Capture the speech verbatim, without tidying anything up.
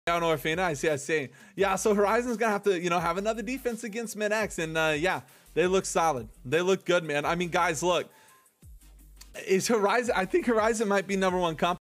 don't know, Orfina. I see, I see. Yeah, so Horizon's gonna have to, you know, have another defense against Mid-X, and uh, yeah, they look solid. They look good, man. I mean, guys, look, is Horizon? I think Horizon might be number one comp.